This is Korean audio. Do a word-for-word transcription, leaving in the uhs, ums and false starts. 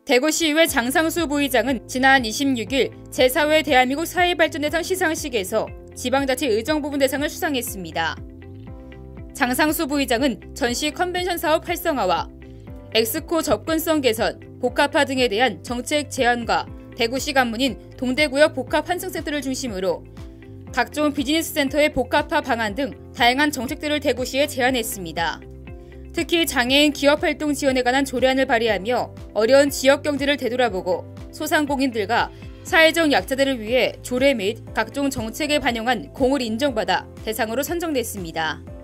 대구시의회 장상수 부의장은 지난 이십육일 제사 회 대한민국 사회발전대상 시상식에서 지방자치 의정부분 대상을 수상했습니다. 장상수 부의장은 전시 컨벤션 사업 활성화와 엑스코 접근성 개선, 복합화 등에 대한 정책 제안과 대구시 간문인 동대구역 복합 환승센터를 중심으로 각종 비즈니스 센터의 복합화 방안 등 다양한 정책들을 대구시에 제안했습니다. 특히 장애인 기업활동 지원에 관한 조례안을 발의하며 어려운 지역 경제를 되돌아보고 소상공인들과 사회적 약자들을 위해 조례 및 각종 정책에 반영한 공을 인정받아 대상으로 선정됐습니다.